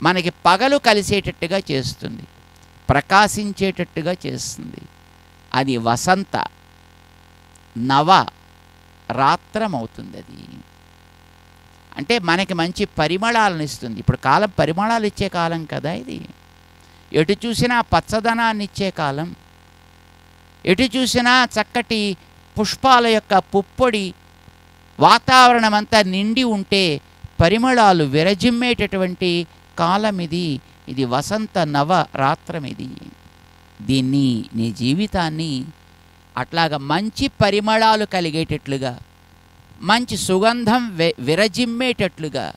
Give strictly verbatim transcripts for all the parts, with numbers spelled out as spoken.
మనకి పగలు కలిసేటట్టుగా చేస్తుంది, ప్రకాశించేటట్టుగా చేస్తుంది. అది వసంత నవ రాత్రమవుతుంది. అది అంటే మనకి మంచి పరిమళాలను ఇస్తుంది. ఇప్పుడు కాలం పరిమళాలు ఇచ్చే కాలం కదా ఇది. ఎటు చూసినా పచ్చదనాన్ని ఇచ్చే కాలం, ఎటు చూసినా చక్కటి పుష్పాల యొక్క పుప్పొడి వాతావరణం అంతా నిండి ఉంటే పరిమళాలు విరజిమ్మేటటువంటి కాలం ఇది. ఇది వసంత నవ రాత్రం. ఇది దీన్ని నీ జీవితాన్ని అట్లాగా మంచి పరిమళాలు కలిగేటట్లుగా, మంచి సుగంధం విరజిమ్మేటట్లుగా,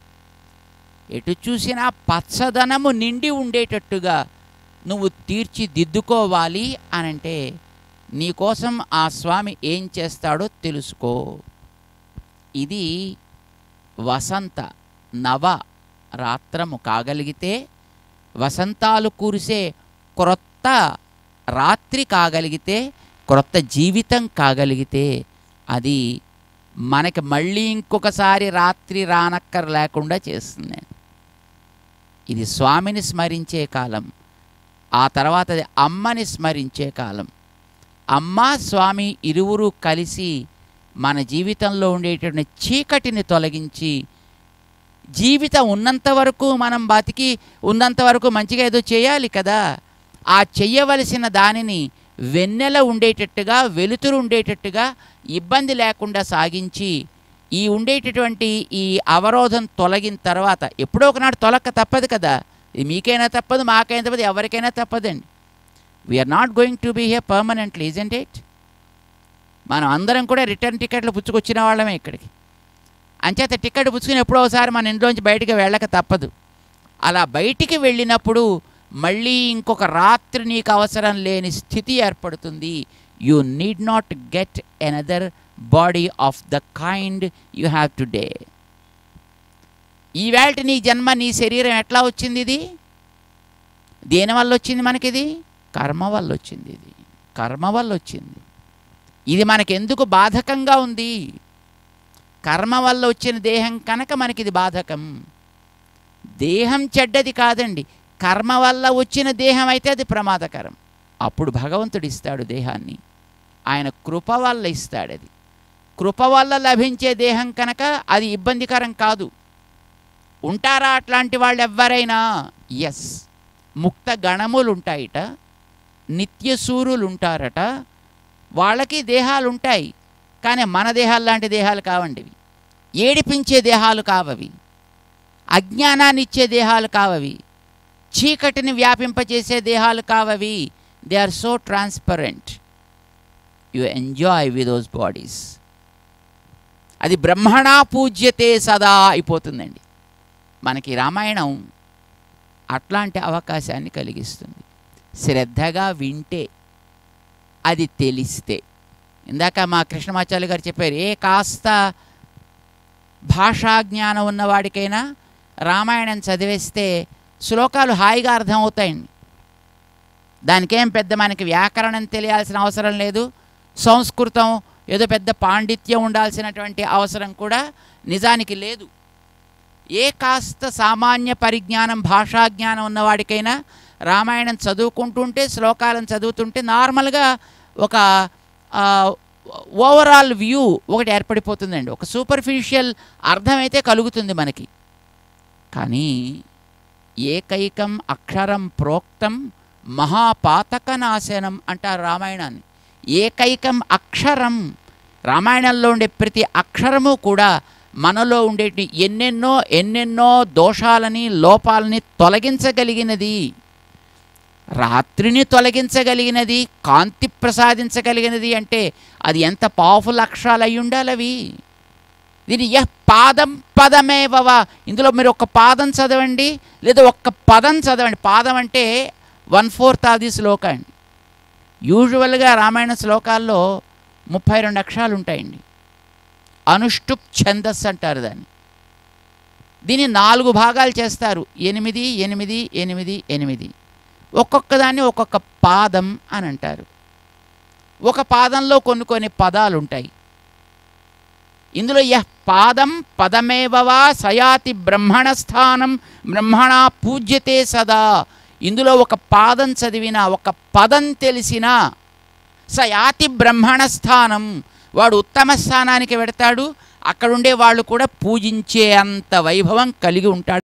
ఎటు చూసినా పచ్చదనము నిండి ఉండేటట్టుగా నువ్వు తీర్చిదిద్దుకోవాలి అనంటే నీకోసం ఆ స్వామి ఏం చేస్తాడో తెలుసుకో. ఇది వసంత నవ రాత్రము కాగలిగితే, వసంతాలు కురిసే క్రొత్త రాత్రి కాగలిగితే, క్రొత్త జీవితం కాగలిగితే అది మనకి మళ్ళీ ఇంకొకసారి రాత్రి రానక్కర లేకుండా చేస్తుంది. ఇది స్వామిని స్మరించే కాలం. ఆ తర్వాత అది అమ్మని స్మరించే కాలం. అమ్మ స్వామి ఇరువురు కలిసి మన జీవితంలో ఉండేటువంటి చీకటిని తొలగించి, జీవితం ఉన్నంత వరకు మనం బతికి ఉన్నంత వరకు మంచిగా ఏదో చేయాలి కదా, ఆ చెయ్యవలసిన దానిని వెన్నెల ఉండేటట్టుగా, వెలుతురు ఉండేటట్టుగా, ఇబ్బంది లేకుండా సాగించి, ఈ ఉండేటటువంటి ఈ అవరోధం తొలగిన తర్వాత ఎప్పుడో ఒకనాడు తొలక్క తప్పదు కదా. ఇది మీకైనా తప్పదు, మాకైనా తప్పదు, ఎవరికైనా తప్పదండి. We're not going to be here permanently, isn't it? మనం అందరం కూడా రిటర్న్ టికెట్లు పుచ్చుకొచ్చిన వాళ్ళమే ఇక్కడికి. అంచేత టికెట్ పుచ్చుకుని ఎప్పుడో ఒకసారి మన ఇంట్లోంచి బయటికి వెళ్ళక తప్పదు. అలా బయటికి వెళ్ళినప్పుడు మళ్ళీ ఇంకొక రాత్రి నీకు అవసరం లేని స్థితి ఏర్పడుతుంది. You need not get another body of the kind you have today. ఈవేళ నీ జన్మ, నీ శరీరం ఎట్లా వచ్చింది? ఇది దేనివల్ల వచ్చింది మనకిది? కర్మ వల్ల వచ్చింది. ఇది కర్మ వల్ల వచ్చింది. ఇది మనకెందుకు బాధకంగా ఉంది? కర్మ వల్ల వచ్చిన దేహం కనుక మనకిది బాధకం. దేహం చెడ్డది కాదండి, కర్మ వల్ల వచ్చిన దేహం అయితే అది ప్రమాదకరం. అప్పుడు భగవంతుడు ఇస్తాడు దేహాన్ని, ఆయన కృప వల్ల ఇస్తాడు. అది కృప వల్ల లభించే దేహం కనుక అది ఇబ్బందికరం కాదు. ఉంటారా అట్లాంటి వాళ్ళు ఎవ్వరైనా? ఎస్, ముక్త గణములు ఉంటాయిట, నిత్యసూరులు ఉంటారట, వాళ్ళకి దేహాలు ఉంటాయి. కానీ మన దేహాలు లాంటి దేహాలు కావండి. ఏడిపించే దేహాలు కావవి, అజ్ఞానాన్ని ఇచ్చే దేహాలు కావవి, చీకటిని వ్యాపింపచేసే దేహాలు కావవి. They are so transparent. You enjoy with those bodies. అది బ్రహ్మణా పూజ్యతే సదా అయిపోతుందండి. మనకి రామాయణం అట్లాంటి అవకాశాన్ని కలిగిస్తుంది. శ్రద్ధగా వింటే, అది తెలిస్తే. ఇందాక మా కృష్ణమాచార్య గారు చెప్పారు, ఏ కాస్త భాషా జ్ఞానం ఉన్నవాడికైనా రామాయణం చదివేస్తే శ్లోకాలు హాయిగా అర్థమవుతాయండి. దానికేం పెద్ద మనకి వ్యాకరణం తెలియాల్సిన అవసరం లేదు, సంస్కృతం ఏదో పెద్ద పాండిత్యం ఉండాల్సినటువంటి అవసరం కూడా నిజానికి లేదు. ఏ కాస్త సామాన్య పరిజ్ఞానం, భాషా జ్ఞానం ఉన్నవాడికైనా రామాయణం చదువుకుంటుంటే, శ్లోకాలను చదువుతుంటే నార్మల్గా ఒక ఓవరాల్ వ్యూ ఒకటి ఏర్పడిపోతుందండి. ఒక సూపర్ఫిషియల్ అర్థమైతే కలుగుతుంది మనకి. కానీ ఏకైకం అక్షరం ప్రోక్తం మహాపాతకనాశనం అంటారు రామాయణాన్ని. ఏకైకం అక్షరం, రామాయణంలో ఉండే ప్రతి అక్షరము కూడా మనలో ఉండే ఎన్నెన్నో ఎన్నెన్నో దోషాలని, లోపాలని తొలగించగలిగినది, రాత్రిని తొలగించగలిగినది, కాంతి ప్రసాదించగలిగినది. అంటే అది ఎంత పవర్ఫుల్ అక్షరాలు అయి ఉండాలి అవి. దీని యహ్ పాదం పదమేవవ, ఇందులో మీరు ఒక్క పాదం చదవండి, లేదా ఒక్క పదం చదవండి. పాదం అంటే one fourth of the shloka అండి. యూజువల్గా రామాయణ శ్లోకాల్లో ముప్పై రెండు అక్షరాలు ఉంటాయండి. అనుష్టుప్ ఛందస్సు అంటారు దాన్ని. దీన్ని నాలుగు భాగాలు చేస్తారు, ఎనిమిది ఎనిమిది ఎనిమిది ఎనిమిది. ఒక్కొక్క దాన్ని ఒక్కొక్క పాదం అని అంటారు. ఒక పాదంలో కొన్ని కొన్ని పదాలు ఉంటాయి. ఇందులో యః పాదం పదమేవవా సయాతి బ్రహ్మణ స్థానం బ్రహ్మణా పూజ్యతే సదా. ఇందులో ఒక పాదం చదివినా ఒక పదం తెలిసినా సయాతి బ్రహ్మణ స్థానం, వాడు ఉత్తమ స్థానానికి వెడతాడు. అక్కడుండే వాళ్ళు కూడా పూజించే అంత వైభవం కలిగి ఉంటాడు.